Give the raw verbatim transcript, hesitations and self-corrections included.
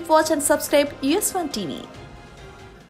watch and subscribe U S one T V.